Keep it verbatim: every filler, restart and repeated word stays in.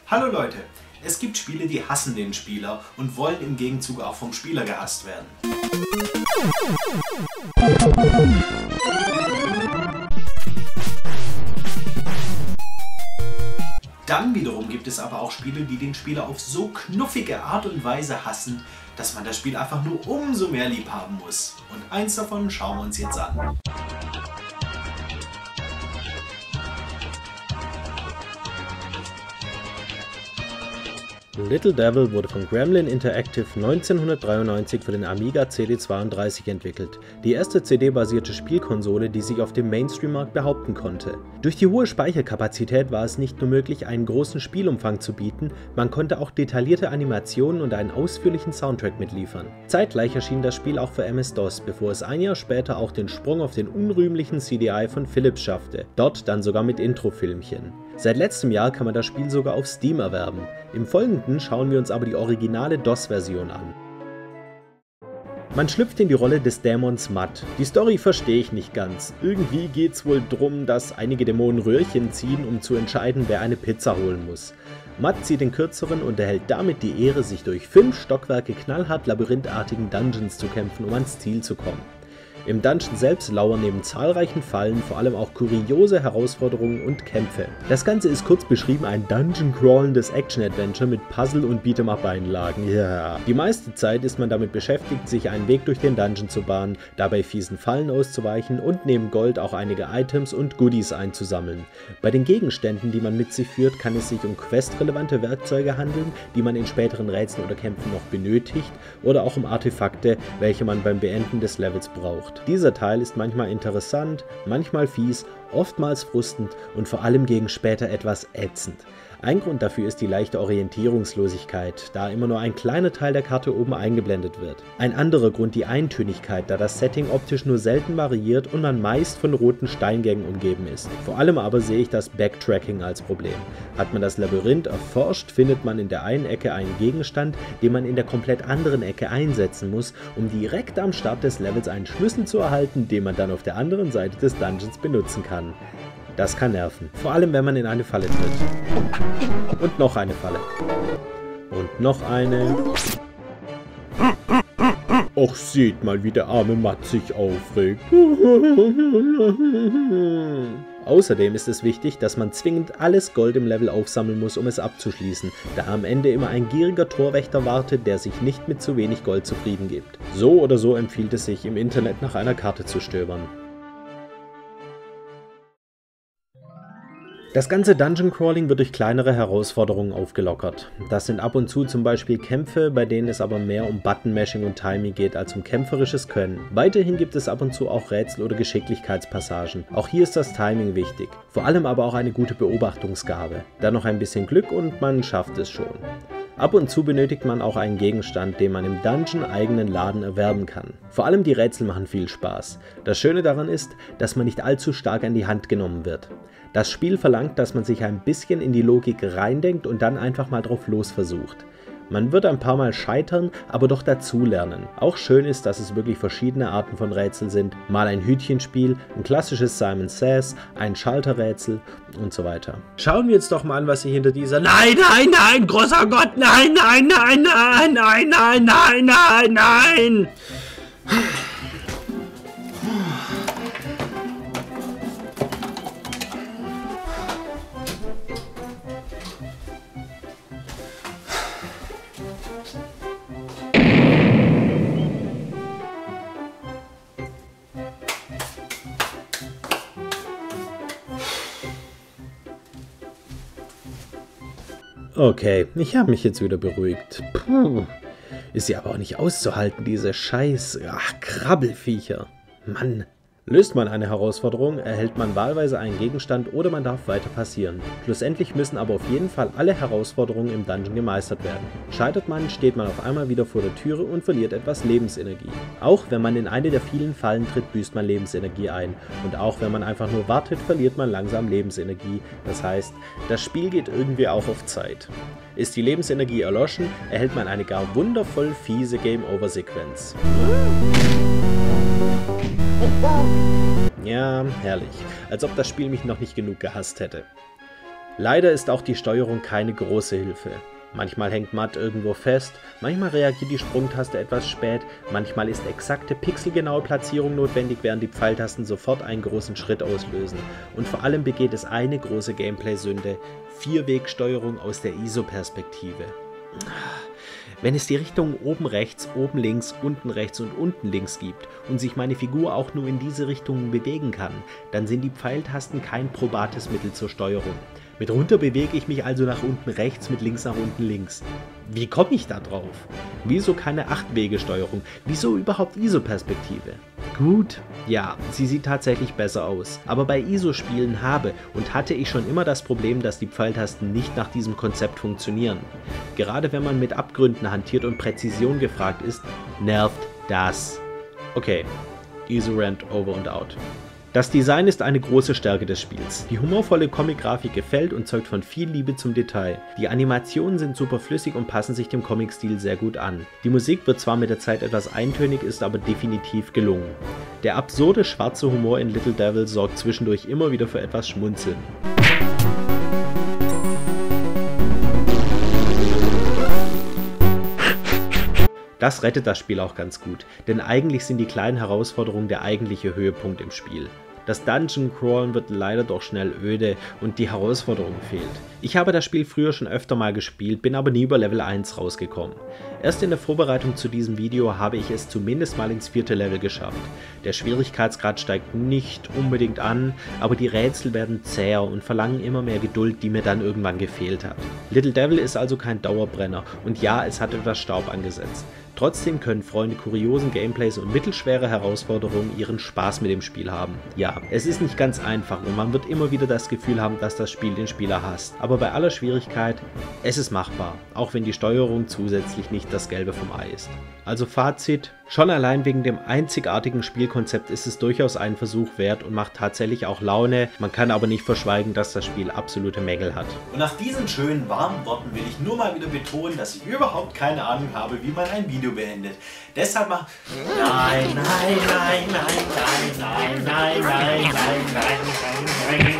Hallo Leute, es gibt Spiele, die hassen den Spieler und wollen im Gegenzug auch vom Spieler gehasst werden. Dann wiederum gibt es aber auch Spiele, die den Spieler auf so knuffige Art und Weise hassen, dass man das Spiel einfach nur umso mehr lieb haben muss. Und eins davon schauen wir uns jetzt an. Little Devil wurde von Gremlin Interactive neunzehnhundertdreiundneunzig für den Amiga C D zweiunddreißig entwickelt, die erste C D-basierte Spielkonsole, die sich auf dem Mainstream-Markt behaupten konnte. Durch die hohe Speicherkapazität war es nicht nur möglich, einen großen Spielumfang zu bieten, man konnte auch detaillierte Animationen und einen ausführlichen Soundtrack mitliefern. Zeitgleich erschien das Spiel auch für M S-DOS, bevor es ein Jahr später auch den Sprung auf den unrühmlichen C D I von Philips schaffte, dort dann sogar mit Introfilmchen. Seit letztem Jahr kann man das Spiel sogar auf Steam erwerben. Im Folgenden schauen wir uns aber die originale DOS-Version an. Man schlüpft in die Rolle des Dämons Mutt. Die Story verstehe ich nicht ganz. Irgendwie geht's wohl drum, dass einige Dämonen Röhrchen ziehen, um zu entscheiden, wer eine Pizza holen muss. Mutt zieht den kürzeren und erhält damit die Ehre, sich durch fünf Stockwerke knallhart labyrinthartigen Dungeons zu kämpfen, um ans Ziel zu kommen. Im Dungeon selbst lauern neben zahlreichen Fallen vor allem auch kuriose Herausforderungen und Kämpfe. Das Ganze ist kurz beschrieben ein Dungeon-crawlendes Action-Adventure mit Puzzle- und Beat'em-up-Einlagen. Yeah. Die meiste Zeit ist man damit beschäftigt, sich einen Weg durch den Dungeon zu bahnen, dabei fiesen Fallen auszuweichen und neben Gold auch einige Items und Goodies einzusammeln. Bei den Gegenständen, die man mit sich führt, kann es sich um questrelevante Werkzeuge handeln, die man in späteren Rätseln oder Kämpfen noch benötigt, oder auch um Artefakte, welche man beim Beenden des Levels braucht. Dieser Teil ist manchmal interessant, manchmal fies, oftmals frustend und vor allem gegen später etwas ätzend. Ein Grund dafür ist die leichte Orientierungslosigkeit, da immer nur ein kleiner Teil der Karte oben eingeblendet wird. Ein anderer Grund die Eintönigkeit, da das Setting optisch nur selten variiert und man meist von roten Steingängen umgeben ist. Vor allem aber sehe ich das Backtracking als Problem. Hat man das Labyrinth erforscht, findet man in der einen Ecke einen Gegenstand, den man in der komplett anderen Ecke einsetzen muss, um direkt am Start des Levels einen Schlüssel zu erhalten, den man dann auf der anderen Seite des Dungeons benutzen kann. Das kann nerven, vor allem wenn man in eine Falle tritt. Und noch eine Falle. Und noch eine. Och, seht mal, wie der arme Mutt sich aufregt. Außerdem ist es wichtig, dass man zwingend alles Gold im Level aufsammeln muss, um es abzuschließen, da am Ende immer ein gieriger Torwächter wartet, der sich nicht mit zu wenig Gold zufrieden gibt. So oder so empfiehlt es sich, im Internet nach einer Karte zu stöbern. Das ganze Dungeon Crawling wird durch kleinere Herausforderungen aufgelockert. Das sind ab und zu zum Beispiel Kämpfe, bei denen es aber mehr um Button-Mashing und Timing geht als um kämpferisches Können. Weiterhin gibt es ab und zu auch Rätsel oder Geschicklichkeitspassagen. Auch hier ist das Timing wichtig. Vor allem aber auch eine gute Beobachtungsgabe. Dann noch ein bisschen Glück und man schafft es schon. Ab und zu benötigt man auch einen Gegenstand, den man im Dungeon eigenen Laden erwerben kann. Vor allem die Rätsel machen viel Spaß. Das Schöne daran ist, dass man nicht allzu stark an die Hand genommen wird. Das Spiel verlangt, dass man sich ein bisschen in die Logik reindenkt und dann einfach mal drauf los versucht. Man wird ein paar Mal scheitern, aber doch dazulernen. Auch schön ist, dass es wirklich verschiedene Arten von Rätsel sind. Mal ein Hütchenspiel, ein klassisches Simon Says, ein Schalterrätsel und so weiter. Schauen wir jetzt doch mal an, was sich hinter dieser Nein, nein, nein, großer Gott, nein, nein, nein, nein, nein, nein, nein, nein, nein. Okay, ich habe mich jetzt wieder beruhigt. Puh, ist ja aber auch nicht auszuhalten, diese scheiß ach, Krabbelviecher. Mann. Löst man eine Herausforderung, erhält man wahlweise einen Gegenstand oder man darf weiter passieren. Schlussendlich müssen aber auf jeden Fall alle Herausforderungen im Dungeon gemeistert werden. Scheitert man, steht man auf einmal wieder vor der Türe und verliert etwas Lebensenergie. Auch wenn man in eine der vielen Fallen tritt, büßt man Lebensenergie ein. Und auch wenn man einfach nur wartet, verliert man langsam Lebensenergie. Das heißt, das Spiel geht irgendwie auch auf Zeit. Ist die Lebensenergie erloschen, erhält man eine gar wundervoll fiese Game-Over-Sequenz. Ja, herrlich. Als ob das Spiel mich noch nicht genug gehasst hätte. Leider ist auch die Steuerung keine große Hilfe. Manchmal hängt Matt irgendwo fest, manchmal reagiert die Sprungtaste etwas spät, manchmal ist exakte pixelgenaue Platzierung notwendig, während die Pfeiltasten sofort einen großen Schritt auslösen. Und vor allem begeht es eine große Gameplay-Sünde: Vierwegsteuerung aus der I S O-Perspektive. Wenn es die Richtung oben rechts, oben links, unten rechts und unten links gibt und sich meine Figur auch nur in diese Richtungen bewegen kann, dann sind die Pfeiltasten kein probates Mittel zur Steuerung. Mit runter bewege ich mich also nach unten rechts, mit links nach unten links. Wie komme ich da drauf? Wieso keine acht-Wege-Steuerung? Wieso überhaupt I S O-Perspektive? Gut, ja, sie sieht tatsächlich besser aus. Aber bei I S O-Spielen habe und hatte ich schon immer das Problem, dass die Pfeiltasten nicht nach diesem Konzept funktionieren. Gerade wenn man mit Abgründen hantiert und Präzision gefragt ist, nervt das. Okay, I S O-Rant over und out. Das Design ist eine große Stärke des Spiels. Die humorvolle Comic-Grafik gefällt und zeugt von viel Liebe zum Detail. Die Animationen sind super flüssig und passen sich dem Comic-Stil sehr gut an. Die Musik wird zwar mit der Zeit etwas eintönig, ist aber definitiv gelungen. Der absurde schwarze Humor in Little Devil sorgt zwischendurch immer wieder für etwas Schmunzeln. Das rettet das Spiel auch ganz gut, denn eigentlich sind die kleinen Herausforderungen der eigentliche Höhepunkt im Spiel. Das Dungeon Crawlen wird leider doch schnell öde und die Herausforderung fehlt. Ich habe das Spiel früher schon öfter mal gespielt, bin aber nie über Level eins rausgekommen. Erst in der Vorbereitung zu diesem Video habe ich es zumindest mal ins vierte Level geschafft. Der Schwierigkeitsgrad steigt nicht unbedingt an, aber die Rätsel werden zäher und verlangen immer mehr Geduld, die mir dann irgendwann gefehlt hat. Little Devil ist also kein Dauerbrenner und ja, es hat etwas Staub angesetzt. Trotzdem können Freunde kuriosen Gameplays und mittelschwere Herausforderungen ihren Spaß mit dem Spiel haben. Ja, es ist nicht ganz einfach und man wird immer wieder das Gefühl haben, dass das Spiel den Spieler hasst. Aber bei aller Schwierigkeit, es ist machbar, auch wenn die Steuerung zusätzlich nicht das Gelbe vom Ei ist. Also Fazit: Schon allein wegen dem einzigartigen Spielkonzept ist es durchaus einen Versuch wert und macht tatsächlich auch Laune. Man kann aber nicht verschweigen, dass das Spiel absolute Mängel hat. Und nach diesen schönen warmen Worten will ich nur mal wieder betonen, dass ich überhaupt keine Ahnung habe, wie man ein Video beendet. Deshalb mach... Nein, nein, nein, nein, nein, nein, nein, nein, nein, nein, nein, nein, nein.